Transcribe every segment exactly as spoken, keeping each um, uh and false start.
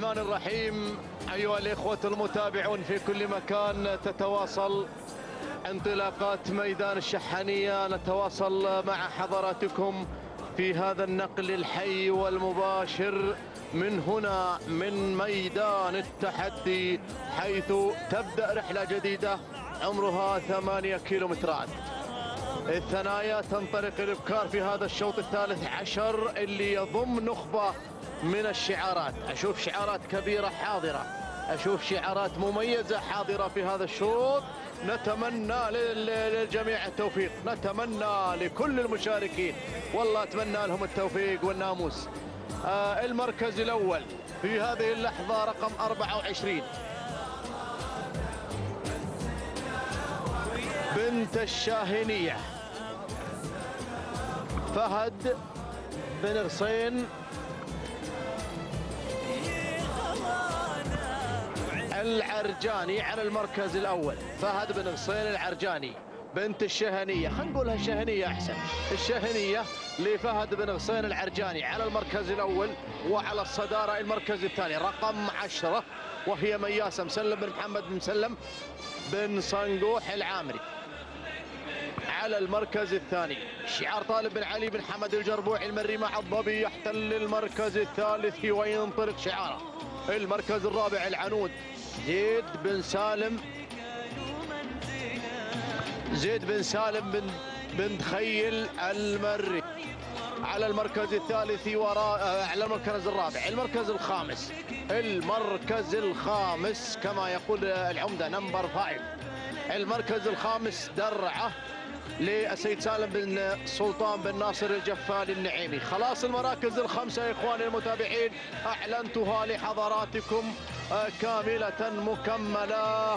الرحمن الرحيم. أيها الإخوة المتابعون في كل مكان، تتواصل انطلاقات ميدان الشحانية. نتواصل مع حضراتكم في هذا النقل الحي والمباشر من هنا من ميدان التحدي، حيث تبدأ رحلة جديدة عمرها ثمانية كيلومترات. الثنايا تنطلق الابكار في هذا الشوط الثالث عشر اللي يضم نخبة من الشعارات. أشوف شعارات كبيرة حاضرة، أشوف شعارات مميزة حاضرة في هذا الشوط. نتمنى للجميع التوفيق، نتمنى لكل المشاركين، والله أتمنى لهم التوفيق والناموس. آه المركز الأول في هذه اللحظة رقم أربعة وعشرين، بنت الشاهنية، فهد بن غصين العرجاني على المركز الأول. فهد بن غصين العرجاني بنت الشهنية، خلينا نقولها الشهنية أحسن، الشهنية لفهد بن غصين العرجاني على المركز الأول. وعلى الصدارة المركز الثاني رقم عشرة، وهي مياسة مسلم بن محمد بن مسلم بن صنقوح العامري على المركز الثاني. شعار طالب بن علي بن حمد الجربوعي المري مع الظبي يحتل المركز الثالث وينطلق شعاره. المركز الرابع العنود زيد بن سالم زيد بن سالم بن بن خيل المري على المركز الثالث وراء على المركز الرابع. المركز الخامس المركز الخامس كما يقول العمدة نمبر فايف. المركز الخامس درعه للسيد سالم بن سلطان بن ناصر الجفال النعيمي. خلاص المراكز الخمسة يا إخواني المتابعين أعلنتها لحضراتكم كاملة مكملة.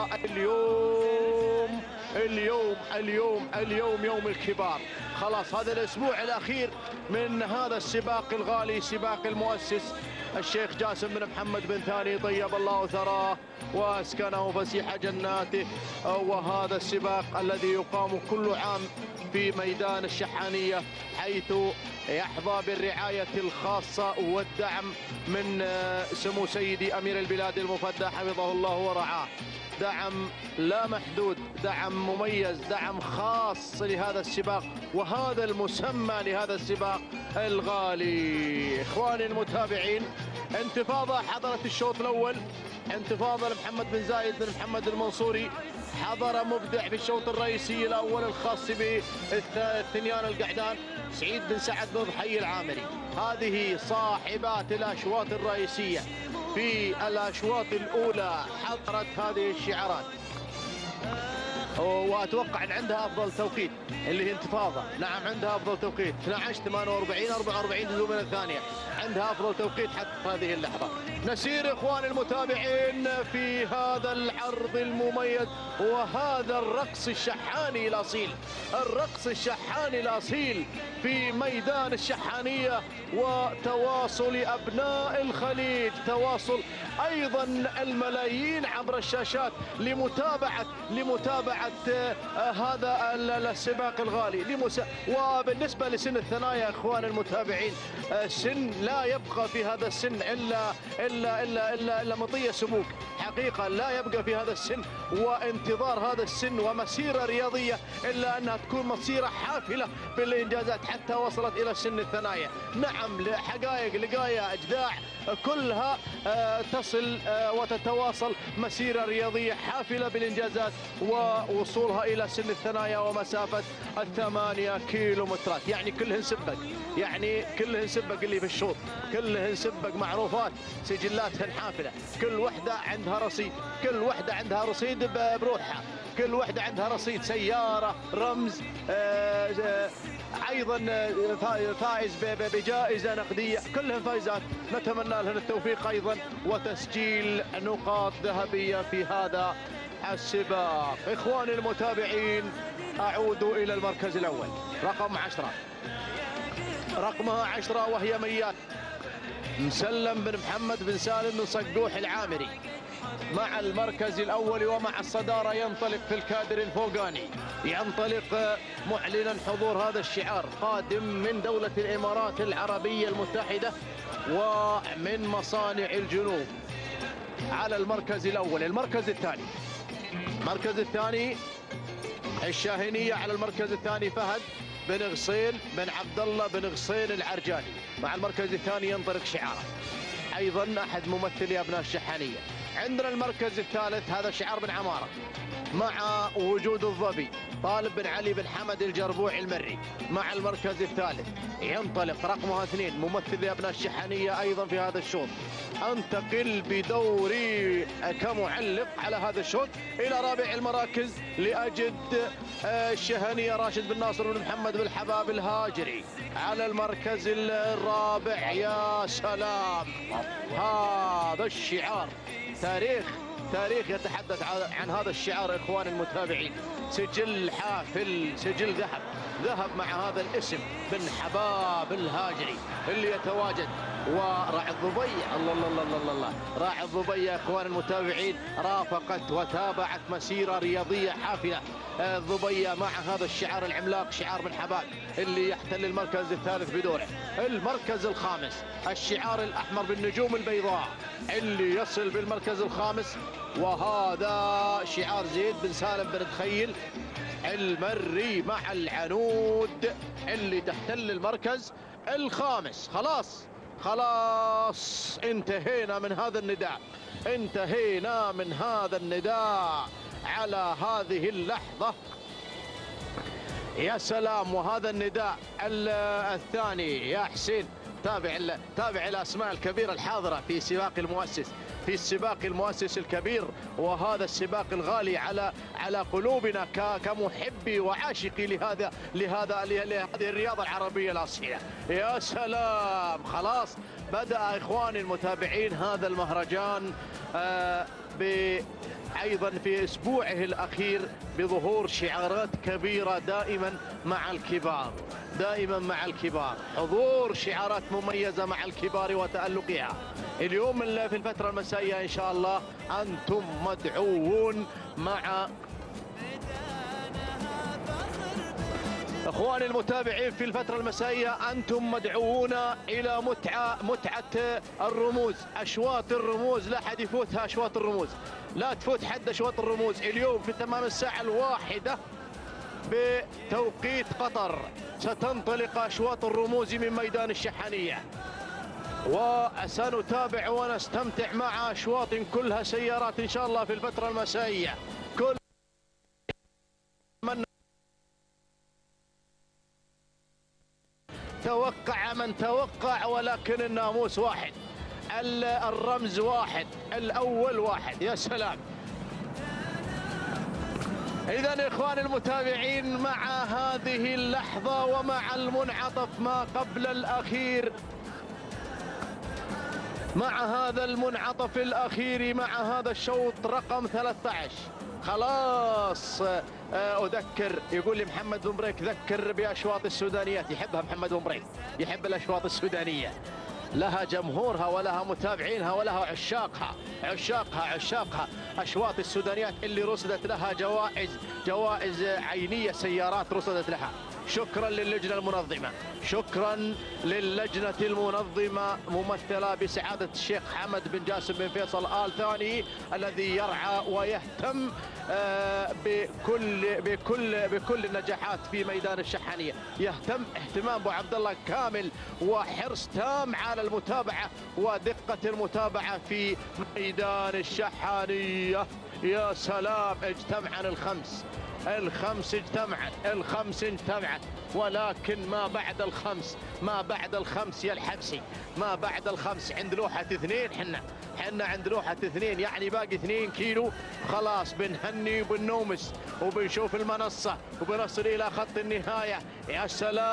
واليوم اليوم اليوم اليوم يوم الكبار. خلاص هذا الأسبوع الأخير من هذا السباق الغالي، سباق المؤسس الشيخ جاسم بن محمد بن ثاني طيب الله ثراه واسكنه فسيح جناته. وهذا السباق الذي يقام كل عام في ميدان الشحانية، حيث يحظى بالرعاية الخاصة والدعم من سمو سيدي أمير البلاد المفدى حفظه الله ورعاه. دعم لا محدود، دعم مميز، دعم خاص لهذا السباق وهذا المسمى لهذا السباق الغالي. إخواني المتابعين، انتفاضة حضرت الشوط الأول، انتفاضة لمحمد بن زايد بن محمد المنصوري، حضر مبدع في الشوط الرئيسي الأول الخاص بالثنيان القعدان سعيد بن سعد بن ضحي العامري. هذه صاحبات الأشواط الرئيسية. في الأشواط الأولى حضرت هذه الشعارات، وأتوقع أن عندها أفضل توقيت اللي هي انتفاضة. نعم عندها أفضل توقيت اثني عشر ثمانية وأربعين أربعة وأربعين جزء من الثانية، عندها أفضل توقيت حتى هذه اللحظة. نسير إخواني المتابعين في هذا العرض المميز وهذا الرقص الشحاني الأصيل، الرقص الشحاني الأصيل في ميدان الشحانية. وتواصل أبناء الخليج، تواصل أيضا الملايين عبر الشاشات لمتابعة لمتابعة هذا السباق الغالي. لمسا... وبالنسبة لسن الثنايا إخواني المتابعين، سن لا يبقى في هذا السن إلا إلا إلا إلا, إلا مطية سموك، حقيقة لا يبقى في هذا السن وانتظار هذا السن ومسيرة رياضية إلا أنها تكون مسيرة حافلة بالإنجازات حتى وصلت إلى سن الثنايا. نعم حقائق لقايا أجداع كلها تصل وتتواصل مسيرة رياضية حافلة بالإنجازات ووصولها إلى سن الثنايا ومسافة الثمانية كيلومترات. يعني كلهن سبق، يعني كلهن سبق اللي في الشوط، كلهن سبق معروفات، سجلاتهن حافلة، كل وحدة عندها رصيد، كل وحدة عندها رصيد بروحها، كل وحدة عندها رصيد سيارة رمز، آآ آآ ايضا فائز بجائزه نقديه، كلهم فائزات. نتمنى لهم التوفيق ايضا وتسجيل نقاط ذهبيه في هذا السباق. اخواني المتابعين، اعود الى المركز الاول رقم عشرة، رقمها عشرة وهي ميات مسلم بن محمد بن سالم بن صقوح العامري مع المركز الأول ومع الصدارة ينطلق في الكادر الفوقاني، ينطلق معلنا حضور هذا الشعار قادم من دولة الإمارات العربية المتحدة ومن مصانع الجنوب. على المركز الأول. المركز الثاني المركز الثاني الشاهينية، على المركز الثاني فهد بن غصين بن عبد الله بن غصين العرجاني. مع المركز الثاني ينطلق شعاره ايضا احد ممثلي ابناء الشحانيه. عندنا المركز الثالث هذا شعار بن عماره مع وجود الظبي طالب بن علي بن حمد الجربوع المري. مع المركز الثالث ينطلق رقمها اثنين ممثل لابناء الشحانيه ايضا في هذا الشوط. انتقل بدوري كمعلق على هذا الشوط الى رابع المراكز لاجد الشهنيه راشد بن ناصر بن محمد بن حباب الهاجري على المركز الرابع. يا سلام، هذا الشعار تاريخ تاريخ يتحدث عن هذا الشعار اخواني المتابعين. سجل حافل، سجل ذهب ذهب مع هذا الاسم بن حباب الهاجري اللي يتواجد. وراعي الظبي، الله الله الله الله الله راعي الظبي يا اخوان المتابعين رافقت وتابعت مسيره رياضيه حافله الظبيه مع هذا الشعار العملاق شعار بن حباب اللي يحتل المركز الثالث بدوره. المركز الخامس الشعار الاحمر بالنجوم البيضاء اللي يصل بالمركز الخامس، وهذا شعار زيد بن سالم بن تخيل المري مع العنود اللي تحتل المركز الخامس. خلاص خلاص انتهينا من هذا النداء، انتهينا من هذا النداء على هذه اللحظة. يا سلام، وهذا النداء الثاني يا حسين تابع تابع الاسماء الكبيرة الحاضرة في سباق المؤسس في السباق المؤسس الكبير، وهذا السباق الغالي على على قلوبنا كمحبي وعاشقي لهذا لهذا لهذه الرياضة العربية الأصيلة. يا سلام، خلاص بدأ إخواني المتابعين هذا المهرجان آه أيضا في أسبوعه الأخير بظهور شعارات كبيرة دائما مع الكبار، دائما مع الكبار، حضور شعارات مميزة مع الكبار وتألقها. اليوم في الفترة المسائية إن شاء الله أنتم مدعوون مع اخواني المتابعين في الفترة المسائية أنتم مدعوون إلى متعة متعة الرموز، أشواط الرموز، لا حد يفوتها أشواط الرموز، لا تفوت حد أشواط الرموز. اليوم في تمام الساعة الواحدة بتوقيت قطر ستنطلق أشواط الرموز من ميدان الشحانية، وسنتابع ونستمتع مع أشواط كلها سيارات إن شاء الله في الفترة المسائية. كل من توقع من توقع، ولكن الناموس واحد، الرمز واحد، الأول واحد. يا سلام. إذا إخواني المتابعين مع هذه اللحظة ومع المنعطف ما قبل الأخير، مع هذا المنعطف الأخير مع هذا الشوط رقم ثلاثة عشر، خلاص أذكر، يقول لي محمد بن بريك ذكر بأشواط السودانيات، يحبها محمد بن بريك، يحب الأشواط السودانية، لها جمهورها ولها متابعينها ولها عشاقها عشاقها عشاقها. أشواط السودانيات اللي رصدت لها جوائز جوائز عينية، سيارات رصدت لها. شكرا للجنة المنظمة، شكرا للجنة المنظمة ممثلة بسعادة الشيخ حمد بن جاسم بن فيصل آل ثاني الذي يرعى ويهتم بكل بكل بكل النجاحات في ميدان الشحانية، يهتم اهتمام ابو عبد الله كامل وحرص تام على المتابعة ودقة المتابعة في ميدان الشحانية. يا سلام، اجتمعن الخمس الخمس اجتمعت الخمس اجتمعت ولكن ما بعد الخمس ما بعد الخمس يا الحبسي، ما بعد الخمس عند لوحة اثنين، حنا حنا عند لوحة اثنين، يعني باقي اثنين كيلو، خلاص بنهني وبنومس وبنشوف المنصة وبنصل إلى خط النهاية. يا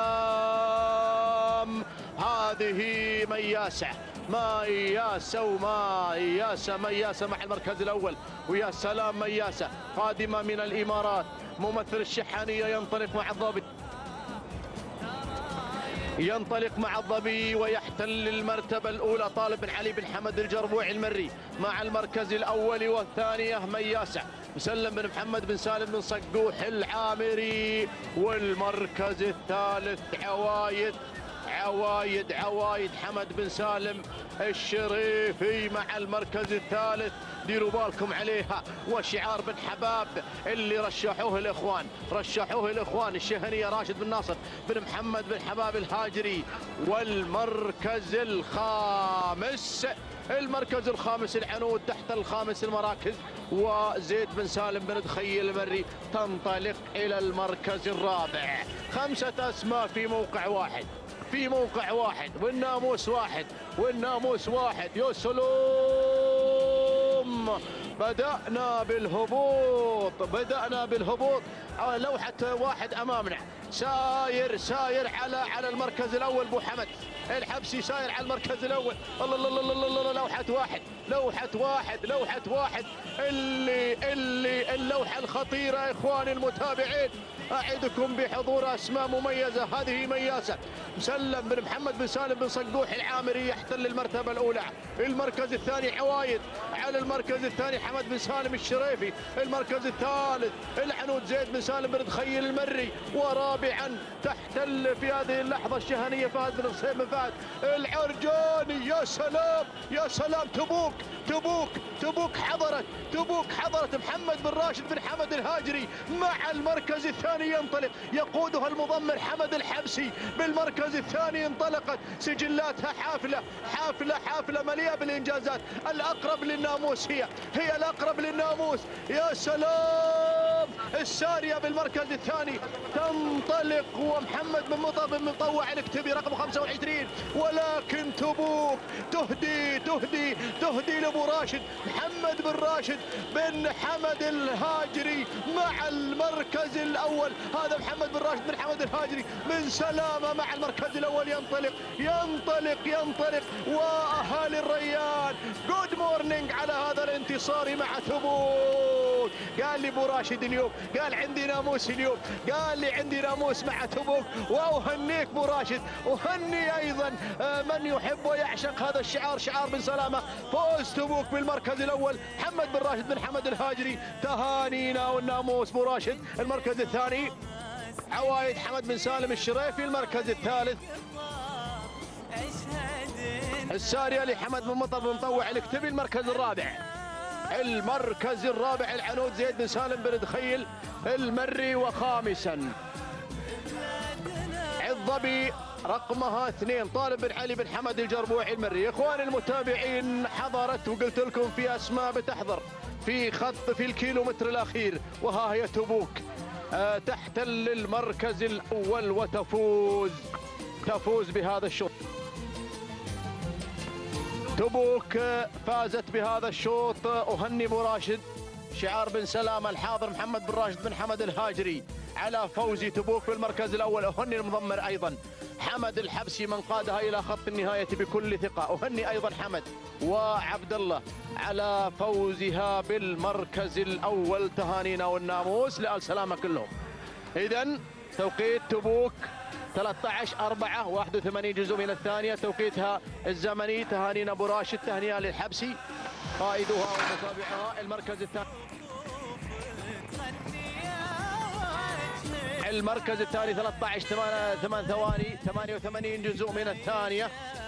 سلام، هذه مياسة مياسة ومياسة مياسة مع المركز الأول. ويا سلام، مياسة قادمة من الإمارات، ممثل الشحانية ينطلق مع الضابط. ينطلق مع الظبي ويحتل المرتبة الأولى طالب بن علي بن حمد الجربوعي المري مع المركز الأول والثانية مياسة مسلم بن محمد بن سالم بن صقوح العامري. والمركز الثالث عوايد عوايد عوايد حمد بن سالم الشريفي مع المركز الثالث. ديروا بالكم عليها. وشعار بن حباب اللي رشحوه الاخوان رشحوه الاخوان الشهنيه راشد بن ناصر بن محمد بن حباب الهاجري. والمركز الخامس المركز الخامس العنود تحت الخامس المراكز وزيد بن سالم بن دخيل المري تنطلق الى المركز الرابع. خمسه اسماء في موقع واحد في موقع واحد والناموس واحد والناموس واحد. يا سلام. بدأنا بالهبوط بدأنا بالهبوط. لوحة واحد أمامنا ساير ساير على على المركز الأول بو حمد الحبسي ساير على المركز الأول. الله الله الله الله الله لوحة واحد لوحة واحد لوحة واحد اللي اللي اللوحة الخطيرة يا إخواني المتابعين. أعدكم بحضور أسماء مميزة. هذه مياسة مسلم بن محمد بن سالم بن صقوح العامري يحتل المرتبة الأولى. المركز الثاني عوايد على المركز الثاني حمد بن سالم الشريفي. المركز الثالث العنود زيد بن سالم بن دخيل المري. ورابعا تحتل في هذه اللحظة الشهنية فهد بن حسين بن فهد العرجاني. يا سلام يا سلام. تبوك تبوك تبوك حضرت تبوك حضرت محمد بن راشد بن حمد الهاجري مع المركز الثاني ينطلق يقودها المضمر حمد الحبسي. بالمركز الثاني انطلقت سجلاتها حافلة حافلة حافلة مليئة بالإنجازات. الأقرب للناموس هي هي الأقرب للناموس. يا سلام. السارية بالمركز الثاني تنطلق ومحمد بن مطر بن مطوع الكتبي رقم خمسة وعشرين. ولكن تبوك تهدي تهدي تهدي لابو راشد محمد بن راشد بن حمد الهاجري مع المركز الاول. هذا محمد بن راشد بن حمد الهاجري من سلامه مع المركز الاول ينطلق ينطلق ينطلق. واهالي الريان جود مورنينج على هذا الانتصار مع تبوك. قال لي ابو راشد اليوم قال عندي ناموس اليوم قال لي عندي ناموس مع تبوك. واهنيك ابو راشد. اهني ايضا من يحب ويعشق هذا الشعار شعار بن سلامه. فوز تبوك بالمركز الاول محمد بن راشد بن حمد الهاجري. تهانينا والناموس ابو راشد. المركز الثاني عوايد حمد بن سالم الشريفي. المركز الثالث السارية لحمد بن مطر بن مطوع الكتبي. المركز الرابع المركز الرابع العنود زيد بن سالم بن دخيل المري. وخامسا الظبي رقمها اثنين طالب بن علي بن حمد الجربوعي المري. اخواني المتابعين حضرت وقلت لكم في اسماء بتحضر في خط في الكيلومتر الاخير. وها هي تبوك أه تحتل المركز الاول وتفوز تفوز بهذا الشوط. تبوك فازت بهذا الشوط. اهني ابو راشد شعار بن سلامه الحاضر محمد بن راشد بن حمد الهاجري على فوز تبوك بالمركز الاول. اهني المضمر ايضا حمد الحبسي من قادها الى خط النهايه بكل ثقه. اهني ايضا حمد وعبد الله على فوزها بالمركز الاول. تهانينا والناموس لآل سلامه كلهم. اذا توقيت تبوك ثلاثة عشر أربعة واحد وثمانين جزء من الثانيه توقيتها الزمني. تهانينا ابو راشد تهنئه للحبسي قائدها ومتابعها. المركز الثاني المركز الثاني ثلاثة عشر ثمانية ثواني ثمانية وثمانين جزء من الثانيه.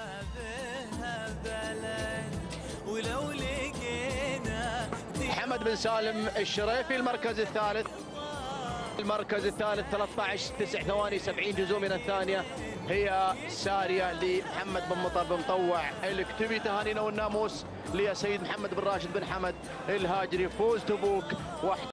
حمد بن سالم الشريفي المركز الثالث. المركز الثالث ثلاثة عشر تسع ثواني سبعين جزء من الثانيه هي ساريه لمحمد بن مطر بن مطوع الكتبي. تهانينا والناموس لسيد محمد بن راشد بن حمد الهاجري. فوز تبوك